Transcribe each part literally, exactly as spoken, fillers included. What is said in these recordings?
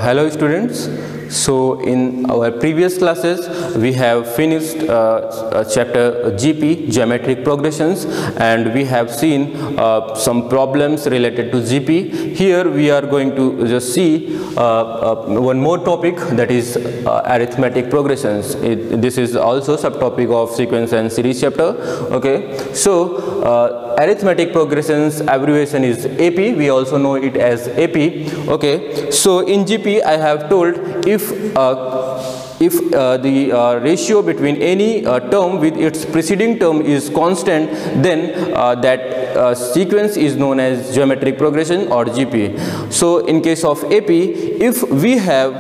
hello students. So in our previous classes we have finished uh, chapter G P, geometric progressions, and we have seen uh, some problems related to G P. Here we are going to just see uh, uh, one more topic, that is uh, arithmetic progressions. It, this is also subtopic of sequence and series chapter. Okay, so uh, arithmetic progressions abbreviation is A P. We also know it as A P. Okay, so in G P I have told if uh, if uh, the uh, ratio between any uh, term with its preceding term is constant, then uh, that uh, sequence is known as geometric progression or G P. So in case of A P, if we have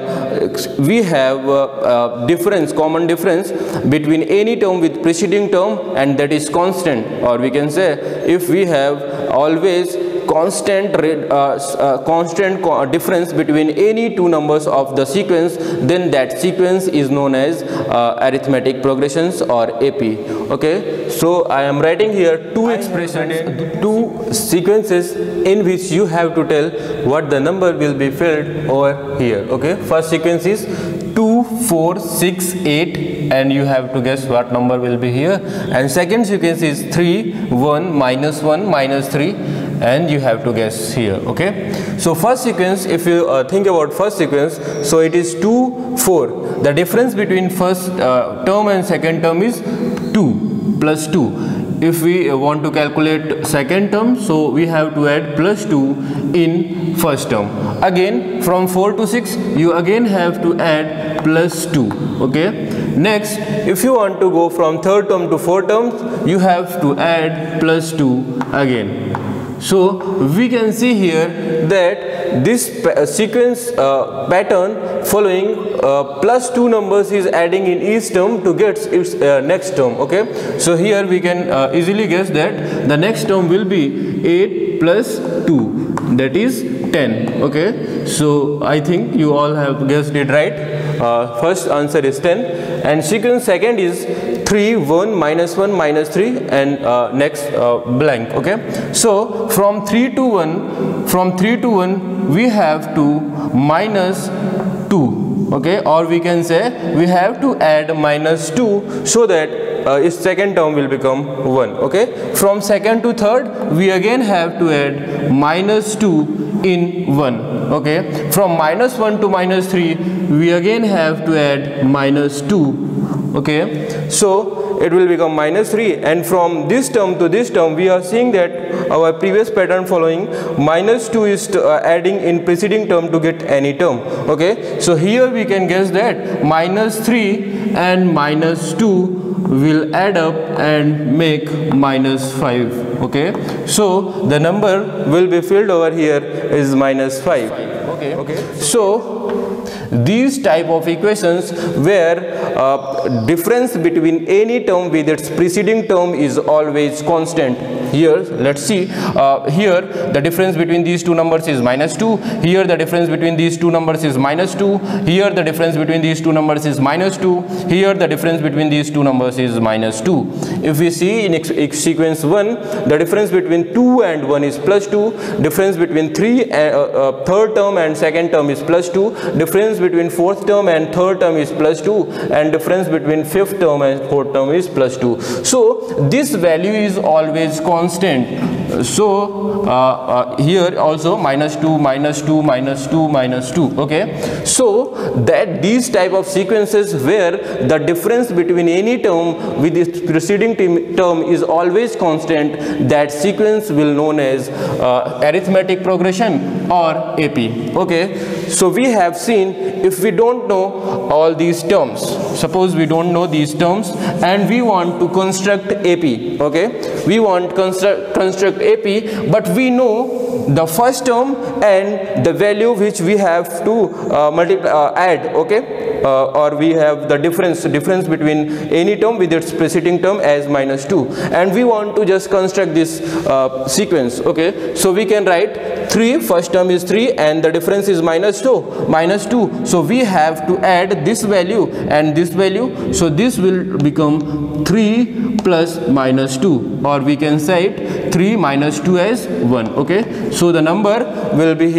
we have uh, uh, difference, common difference between any term with preceding term and that is constant, or we can say if we have always constant uh, uh, constant co difference between any two numbers of the sequence, then that sequence is known as uh, arithmetic progressions or A P. Okay, so I am writing here two expressions, two sequences in which you have to tell what the number will be filled over here. Okay, first sequence is two, four, six, eight, and you have to guess what number will be here, and second sequence is three, one, minus one, minus three, and you have to guess here. Okay, so first sequence, if you uh, think about first sequence, so it is two, four. The difference between first uh, term and second term is two plus two. If we uh, want to calculate second term, so we have to add plus two in first term. Again from four to six, you again have to add plus two. Okay, next if you want to go from third term to fourth term, you have to add plus two again. So we can see here that this uh, sequence uh, pattern following uh, plus two numbers is adding in each term to get its uh, next term. Okay, so here we can uh, easily guess that the next term will be eight plus two, that is ten. Okay, so I think you all have guessed it right. Uh, first answer is ten, and sequence second is three, one, minus one, minus three, and uh, next uh, blank. Okay, so from three to one, from three to one we have to minus two. Okay, or we can say we have to add minus two so that uh, its second term will become one. Okay, from second to third we again have to add minus two in one. Okay, from minus one to minus three we again have to add minus two. Okay, so it will become minus three, and from this term to this term we are seeing that our previous pattern following minus two is to, uh, adding in preceding term to get any term. Okay, so here we can guess that minus three and minus two will add up and make minus five. Okay, so the number will be filled over here is minus five. Okay, okay, so these type of equations where uh, difference between any term with its preceding term is always constant. Here let's see, uh, here the difference between these two numbers is minus two, here the difference between these two numbers is minus two, here the difference between these two numbers is minus two, here the difference between these two numbers is minus two. If we see in sequence one, the difference between two and one is plus two, difference between three and uh, uh, third term and second term is plus two, difference between fourth term and third term is plus two, and difference between fifth term and fourth term is plus two. So this value is always constant. So uh, uh, here also minus two, minus two, minus two, minus two. Okay, so that these type of sequences where the difference between any term with its preceding term is always constant, that sequence will known as uh, arithmetic progression or A P. Okay, so we have seen if we don't know all these terms, suppose we don't know these terms and we want to construct A P. Okay, we want construct construct A P, but we know the first term and the value which we have to uh, multiply uh, add. Okay, uh, or we have the difference difference between any term with its preceding term as minus two, and we want to just construct this uh, sequence. Okay, so we can write three, first term is three and the difference is minus two, minus two, so we have to add this value and this value, so this will become three plus minus two, or we can say it three minus two as one. Okay, so the number will be here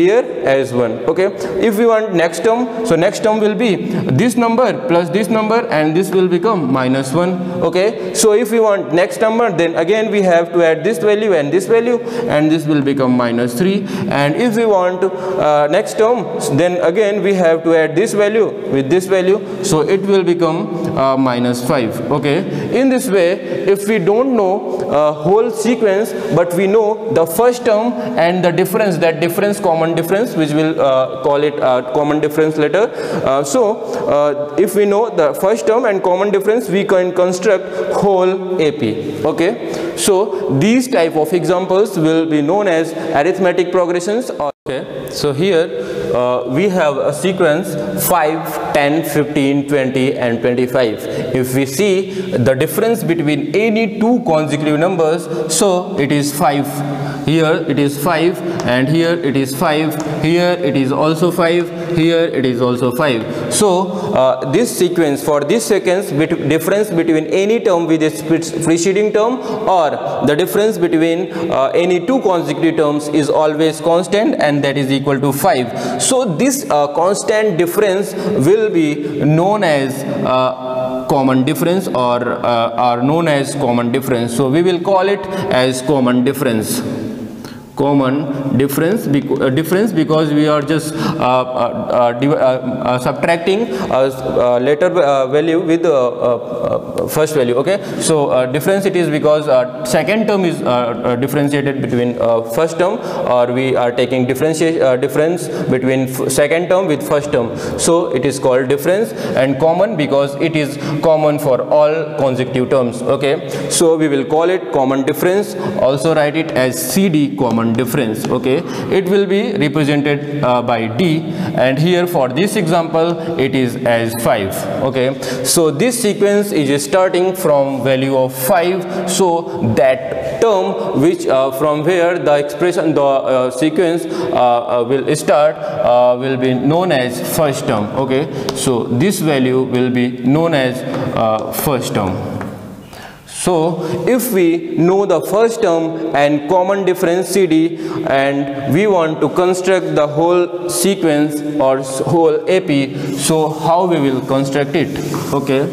as one. Okay, if we want next term, so next term will be this number plus this number, and this will become minus one. Okay, so if we want next number, then again we have to add this value and this value, and this will become minus three. And if we want uh, next term, then again we have to add this value with this value, so it will become uh, minus five. Okay, in this way, if we don't know uh, whole sequence, but we know the first term and the difference, that difference, common difference, which we'll uh, call it uh, common difference later. Uh, so uh, if we know the first term and common difference, we can construct whole A P. Okay, so these type of examples will be known as arithmetic progressions. Okay, so here uh, we have a sequence five, ten, fifteen, twenty and twenty-five. If we see the difference between any two consecutive numbers, so it is five. Here it is five, and here it is five, here it is also five, here it is also five. So uh, this sequence, for this sequence, bet difference between any term with its preceding term or the difference between uh, any two consecutive terms is always constant, and that is equal to five. So this uh, constant difference will be known as uh, common difference, or uh, are known as common difference. So we will call it as common difference. Common difference, beca uh, difference because we are just uh, uh, uh, uh, subtracting uh, uh, later uh, value with uh, uh, first value. Okay, so uh, difference it is because uh, second term is uh, uh, differentiated between uh, first term, or we are taking differentiate uh, difference between f second term with first term. So it is called difference, and common because it is common for all consecutive terms. Okay, so we will call it common difference. Also write it as C D, common difference. Okay, it will be represented uh, by D, and here for this example it is as five. Okay, so this sequence is starting from value of five, so that term which uh, from where the expression, the uh, sequence uh, uh, will start uh, will be known as first term. Okay, so this value will be known as uh, first term. So if we know the first term and common difference C D, and we want to construct the whole sequence or whole A P, so how we will construct it? Okay,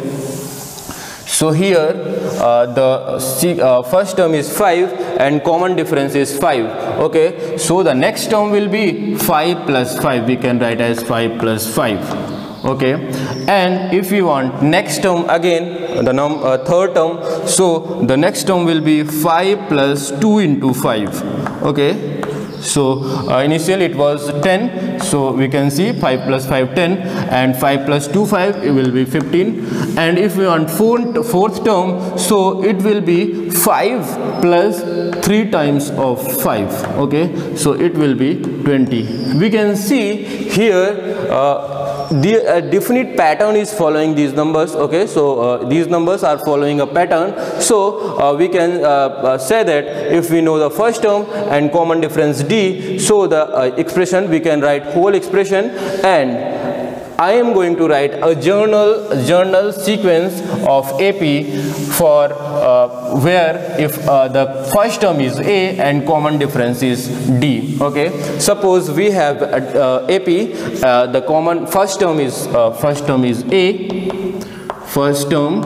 so here uh, the C, uh, first term is five and common difference is five. Okay, so the next term will be five plus five. We can write as five plus five. Okay, and if we want next term, again the num uh, third term, so the next term will be five plus two into five. Okay, so uh, initially it was ten, so we can see five plus five, ten, and five plus two, five, it will be fifteen. And if we want fourth, fourth term, so it will be five plus three times of five. Okay, so it will be twenty. We can see here uh, the uh, definite pattern is following these numbers. Okay, so uh, these numbers are following a pattern. So uh, we can uh, uh, say that if we know the first term and common difference D, so the uh, expression we can write whole expression, and I am going to write a journal journal sequence of A P for uh, where if uh, the first term is A and common difference is D. Okay, suppose we have uh, A P, uh, the common first term is uh, first term is A, first term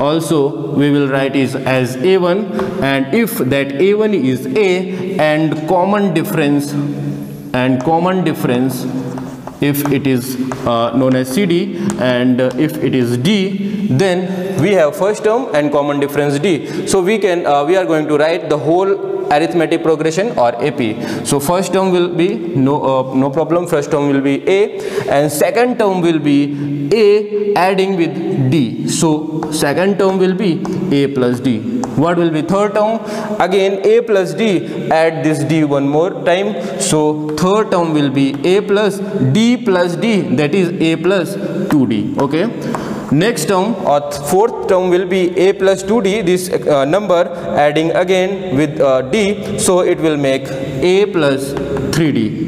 also we will write is as A one, and if that A one is A and common difference and common difference if it is uh, known as C D, and uh, if it is D, then we have first term and common difference D. So we can uh, we are going to write the whole arithmetic progression or A P. So first term will be no uh, no problem, first term will be A, and second term will be A adding with D. So second term will be A plus D. What will be third term? Again A plus D, add this D one more time. So third term will be A plus D plus D, that is A plus two D. Okay, next term or fourth term will be A plus two D, this uh, number adding again with uh, D, so it will make A plus three D.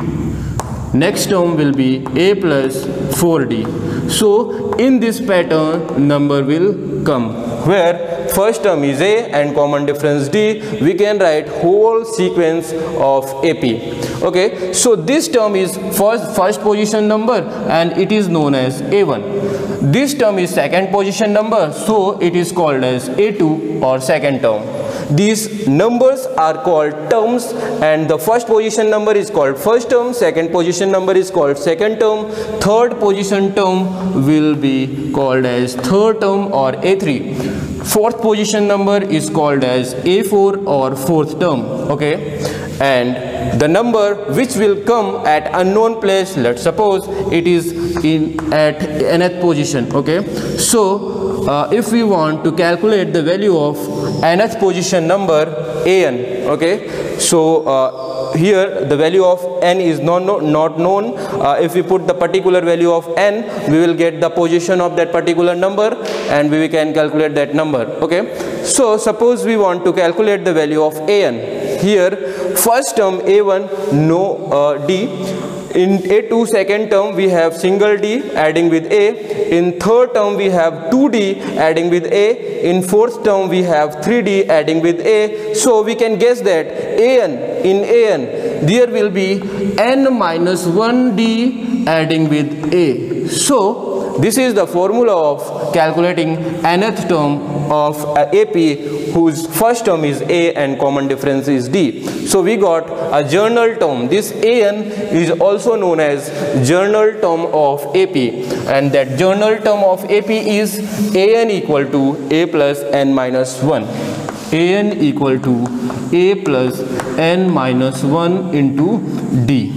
Next term will be A plus four D. So in this pattern number will come, where first term is A and common difference D, we can write whole sequence of A P. Okay, so this term is first first position number and it is known as A one. This term is second position number, so it is called as A two or second term. These numbers are called terms, and the first position number is called first term, second position number is called second term, third position term will be called as third term or A three. Fourth position number is called as A four or fourth term. Okay, and the number which will come at unknown place, let's suppose it is in at nth position. Okay, so uh, if we want to calculate the value of nth position number an, okay, so uh, here the value of n is not, not known. Uh, if we put the particular value of n, we will get the position of that particular number and we can calculate that number. Okay, so suppose we want to calculate the value of an. Here first term A one, no uh, D. In A two second term we have single D adding with A. In third term we have two D adding with A. In fourth term we have three D adding with A. So we can guess that an, in an there will be n minus one D adding with A. So this is the formula of calculating nth term of A P whose first term is A and common difference is D. So we got a journal term. This an is also known as journal term of A P, and that journal term of A P is an equal to A plus n minus one. An equal to A plus n minus one into D.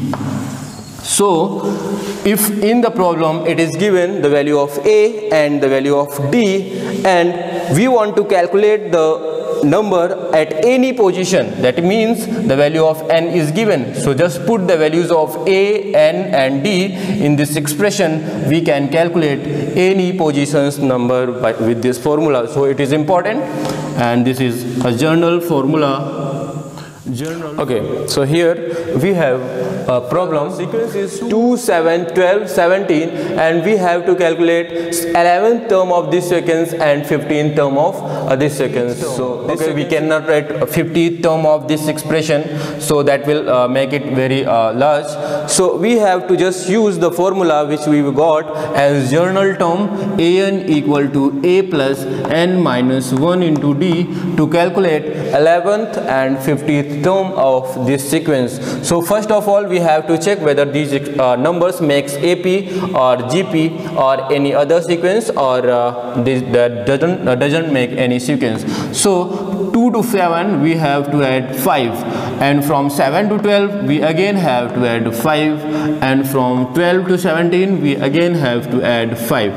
So if in the problem it is given the value of A and the value of D, and we want to calculate the number at any position, that means the value of n is given, so just put the values of A, n and D in this expression, we can calculate any positions number by, with this formula. So it is important, and this is a journal formula. Journal. Okay, so here we have a problem. Sequence is two, seven, twelve, seventeen, and we have to calculate eleventh term of this sequence and fifteenth term of uh, this sequence. So okay, we cannot write fiftieth term of this expression, so that will uh, make it very uh, large. So we have to just use the formula which we got as journal term an equal to A plus n minus one into D to calculate eleventh and fifteenth term of this sequence. So first of all we have to check whether these uh, numbers makes A P or G P or any other sequence, or uh, this, that doesn't uh, doesn't make any sequence. So two to seven we have to add five, and from seven to twelve we again have to add five, and from twelve to seventeen we again have to add five.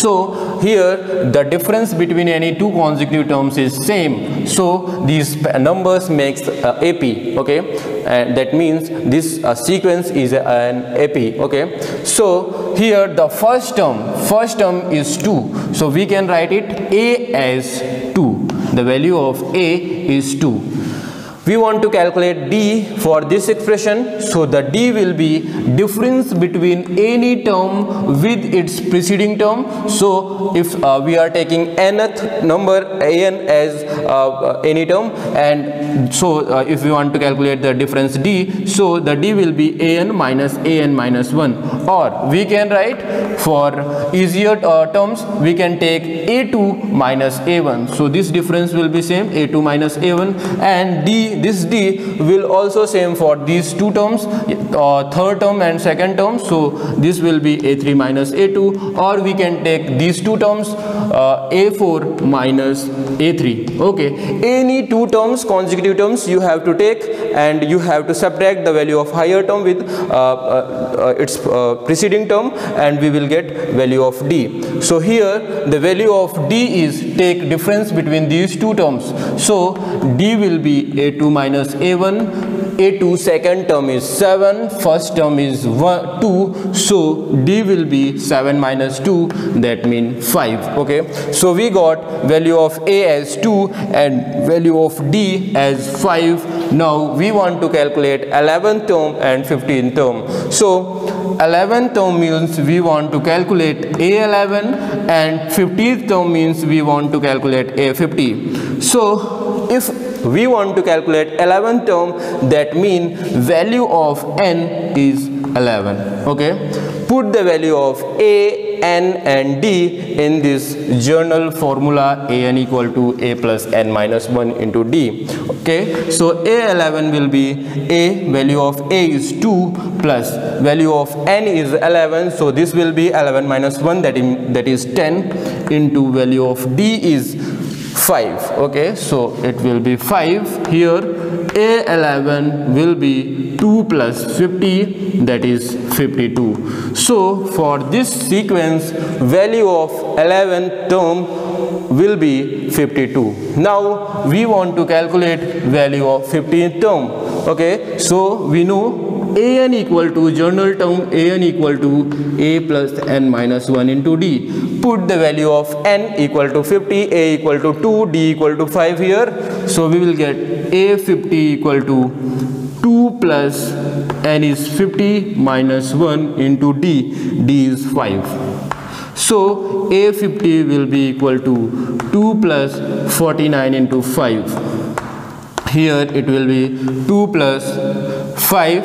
So here the difference between any two consecutive terms is same, so these numbers makes uh, A P. Okay, and that means this uh, sequence is an A P. Okay, so here the first term first term is two, so we can write it A as two. The value of A is two. We want to calculate D for this expression, so the D will be difference between any term with its preceding term. So if uh, we are taking nth number an as uh, any term, and so uh, if we want to calculate the difference D, so the D will be an minus an minus one, or we can write for easier uh, terms we can take A two minus A one. So this difference will be same, A two minus A one, and D, this D will also same for these two terms, uh, third term and second term. So this will be A three minus A two, or we can take these two terms uh, A four minus A three. Okay, any two terms, consecutive terms you have to take, and you have to subtract the value of higher term with uh, uh, uh, its uh, preceding term, and we will get value of D. So here the value of D is take difference between these two terms. So D will be A two minus A one, A two second term is seven, first term is one, two, so D will be seven minus two, that means five. Okay, so we got value of A as two and value of D as five. Now we want to calculate eleventh term and fifteenth term. So eleventh term means we want to calculate A eleven, and fiftieth term means we want to calculate A fifty. So if we want to calculate eleventh term, that means value of n is eleven. Okay, put the value of A, N and D in this journal formula, A n equal to A plus n minus one into D. Okay, so A eleven will be A, value of A is two plus value of n is eleven, so this will be eleven minus one, that is, that is ten, into value of D is five. Okay, so it will be five. Here A eleven will be two plus fifty, that is fifty-two. So for this sequence, value of eleventh term will be fifty-two. Now we want to calculate value of fifteenth term. Okay, so we know A n equal to journal term, A n equal to A plus n minus one into D. Put the value of n equal to fifty, A equal to two, D equal to five here. So we will get A fifty equal to two plus n is fifty minus one into D, D is five. So A fifty will be equal to two plus forty-nine into five. Here it will be two plus five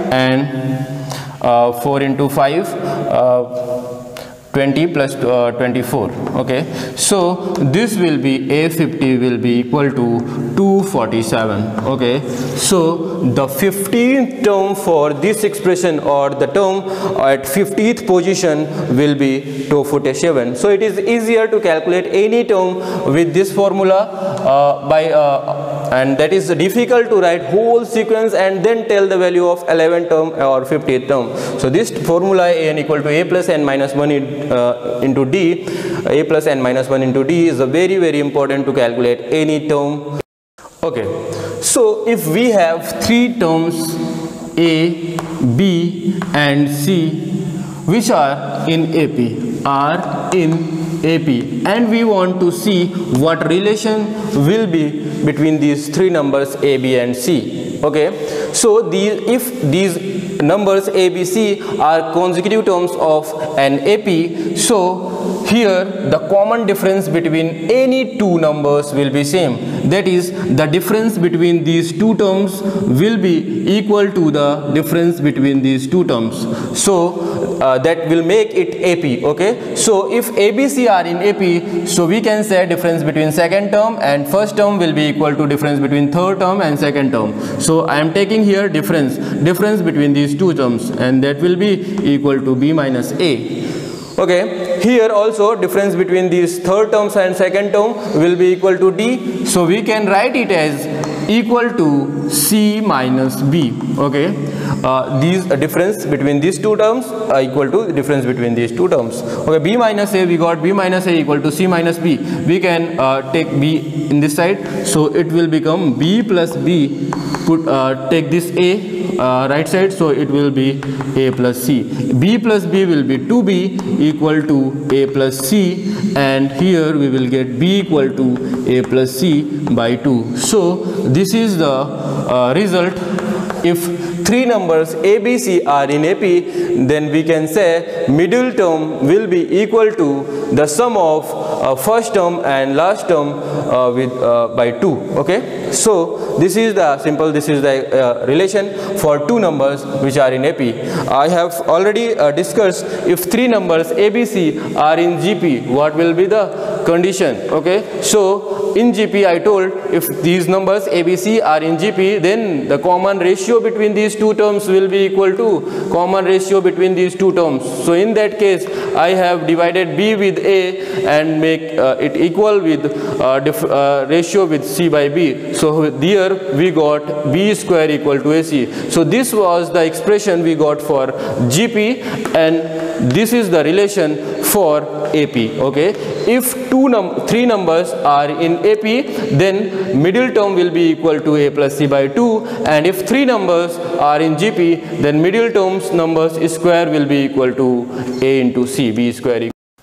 and uh, four into five, uh, twenty plus uh, twenty-four. Okay, so this will be A fifty will be equal to two forty-seven. Okay, so the fifteenth term for this expression, or the term at fiftieth position, will be two forty-seven. So it is easier to calculate any term with this formula uh, by uh, and that is difficult to write whole sequence and then tell the value of eleventh term or fiftieth term. So this formula, A n equal to A plus n minus one in, uh, into D, A plus n minus one into D, is a very very important to calculate any term. Okay, so if we have three terms A, B and C which are in A P, are in A P, and we want to see what relation will be between these three numbers A, B and C. Okay, so these, if these numbers A, B, C are consecutive terms of an A P, so here the common difference between any two numbers will be same. That is, the difference between these two terms will be equal to the difference between these two terms. So uh, that will make it A P. Okay, so if A, B, C are in A P, so we can say difference between second term and first term will be equal to difference between third term and second term. So I am taking here difference difference between these two terms, and that will be equal to B minus A. Okay, here also difference between these third terms and second term will be equal to D, so we can write it as equal to C minus B. Okay, uh, these uh, difference between these two terms are equal to difference between these two terms. Okay, B minus A, we got B minus A equal to C minus B. We can uh, take B in this side, so it will become B plus B. Put uh, take this A uh, right side, so it will be A plus C. B plus B will be two B equal to A plus C, and here we will get B equal to A plus C by two. So this is the uh, result. If three numbers A, B, C are in A P, then we can say middle term will be equal to the sum of uh, first term and last term uh, with uh, by two. Okay, so this is the simple this is the uh, relation for two numbers which are in A P. I have already uh, discussed if three numbers A, B, C are in G P, what will be the condition. Okay, so in G P I told if these numbers A, B, C are in G P, then the common ratio between these two terms will be equal to common ratio between these two terms. So in that case I have divided B with A and make uh, it equal with uh, dif uh, ratio with C by B. So here we got B square equal to A C. So this was the expression we got for G P, and this is the relation for A P. Okay, if two num three numbers are in A P, then middle term will be equal to A plus C by two, and if three numbers are in G P, then middle terms numbers square will be equal to A into C, B square.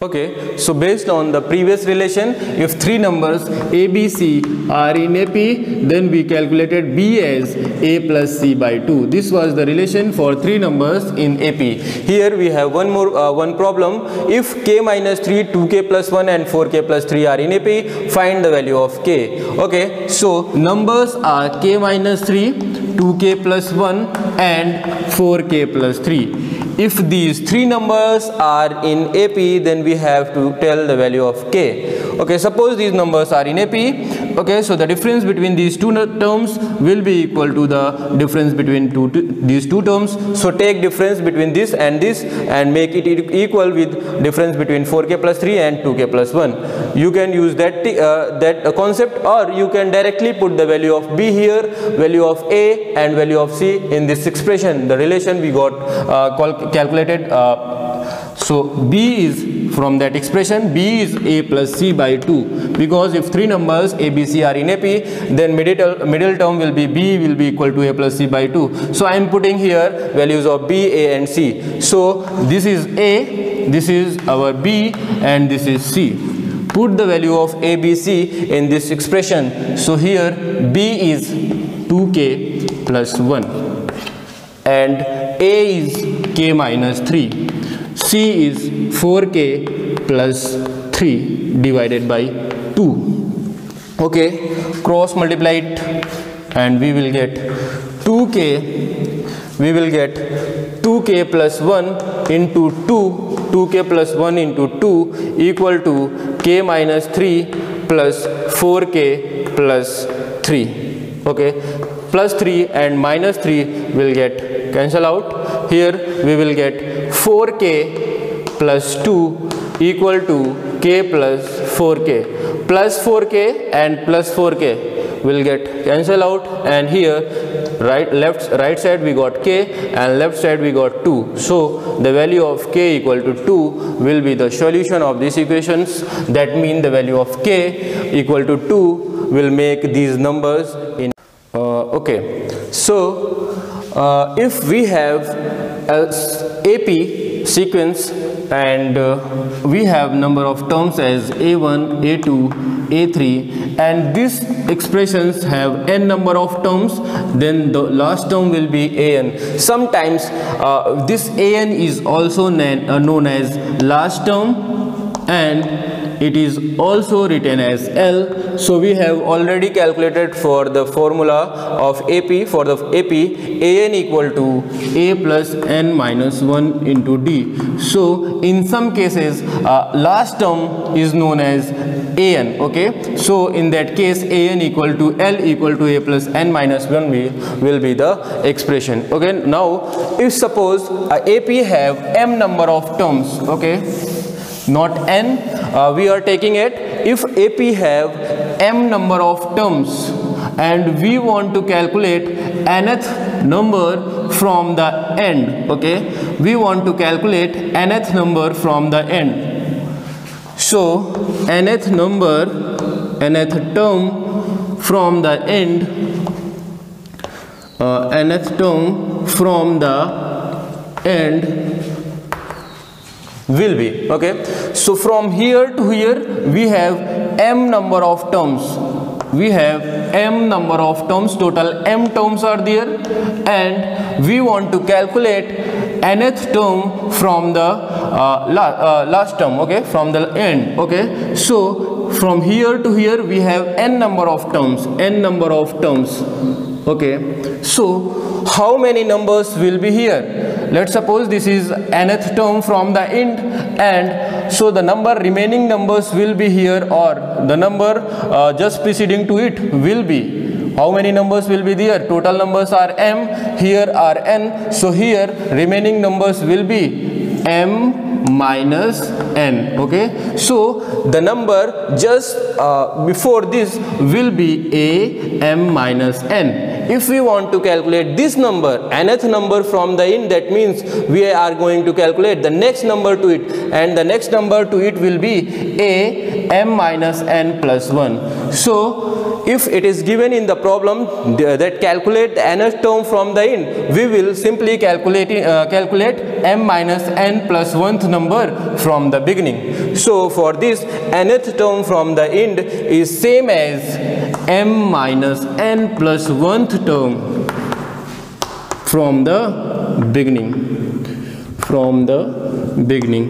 Okay, so based on the previous relation, if three numbers A, B, C are in A P, then we calculated B as A plus C by two. This was the relation for three numbers in A P. Here we have one more uh, one problem. If K minus three, two K plus one and four K plus three are in A P, find the value of K. Okay, so numbers are K minus three, two K plus one and four K plus three. If these three numbers are in A P, then we have to tell the value of K. Okay, suppose these numbers are in A P. Okay, so the difference between these two terms will be equal to the difference between two, these two terms. So take difference between this and this and make it equal with difference between four K plus three and two K plus one. You can use that uh, that concept, or you can directly put the value of B here, value of A and value of C in this expression, the relation we got uh, calculated. Uh, so B is from that expression, B is A plus C by two, because if three numbers A, B, C are in A P, then middle, middle term will be B will be equal to A plus C by two. So I am putting here values of B, A and C. So this is A, this is our B and this is C. Put the value of A, B, C in this expression. So here B is two K plus one and A is K minus three. C is four K plus three divided by two. Okay, cross multiply it and we will get two K, we will get two K plus one into two, two K plus one into two equal to K minus three plus four K plus three. Okay, plus three and minus three will get cancel out. Here we will get four K plus two equal to K plus four K. Plus four K and plus four K will get cancel out, and here right left right side we got K and left side we got two. So the value of K equal to two will be the solution of these equations. That means the value of K equal to two will make these numbers in uh, okay. So uh, if we have a A P sequence and uh, we have number of terms as A one, A two, A three, and these expressions have n number of terms, then the last term will be A N. Sometimes uh, this A N is also known, uh, known as last term, and it is also written as L. So we have already calculated for the formula of A P. For the A P, A N equal to A plus N minus one into D. So in some cases uh, last term is known as A N. Okay, so in that case A N equal to L equal to A plus N minus one will be the expression. Okay, now if suppose uh, A P have m number of terms, okay, not n, uh, we are taking it if A P have m number of terms and we want to calculate nth number from the end. Okay, we want to calculate nth number from the end. So nth number, nth term from the end, uh, nth term from the end will be, okay, so from here to here we have m number of terms, we have m number of terms, total m terms are there, and we want to calculate nth term from the uh, la uh, last term, okay, from the end. Okay, so from here to here we have n number of terms, n number of terms. Okay, so how many numbers will be here? Let's suppose this is nth term from the end, and so the number remaining numbers will be here, or the number uh, just preceding to it will be. How many numbers will be there? Total numbers are m, here are n, so here remaining numbers will be m minus n. Okay, so the number just uh, before this will be a m minus n. If we want to calculate this number, nth number from the end, that means we are going to calculate the next number to it, and the next number to it will be a m minus n plus one. So if it is given in the problem that calculate the nth term from the end, we will simply calculate uh, calculate m minus n plus one-th number from the beginning. So for this, nth term from the end is same as m minus n plus one-th term from the beginning from the beginning.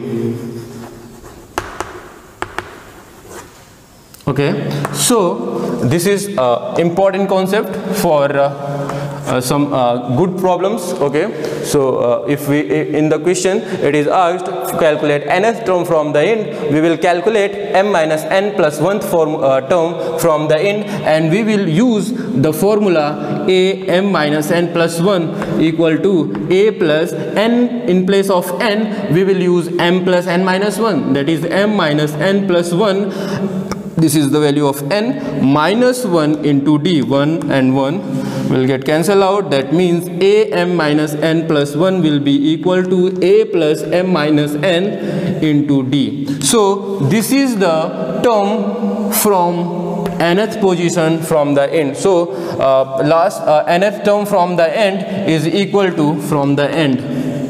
Okay, so this is uh, important concept for uh, uh, some uh, good problems. Okay, so uh, if we in the question it is asked to calculate nth term from the end, we will calculate m minus n plus one-th form uh, term from the end, and we will use the formula a m minus n plus one equal to a plus n. In place of n, we will use m plus n minus one, that is m minus n plus one. This is the value of n minus one into d. one and one will get cancelled out. That means a m minus n plus one will be equal to a plus m minus n into d. So this is the term from nth position from the end. So uh, last uh, nth term from the end is equal to from the end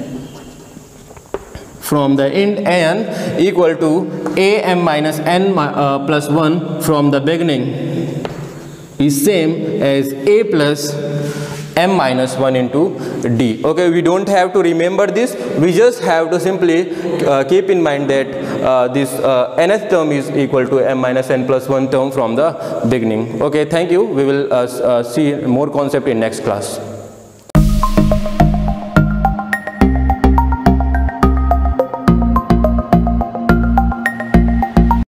from the end and equal to a m minus n uh, plus one from the beginning is same as a plus m minus one into d. Okay, we don't have to remember this, we just have to simply uh, keep in mind that uh, this uh, nth term is equal to m minus n plus one term from the beginning. Okay, thank you. We will uh, uh, see more concept in next class.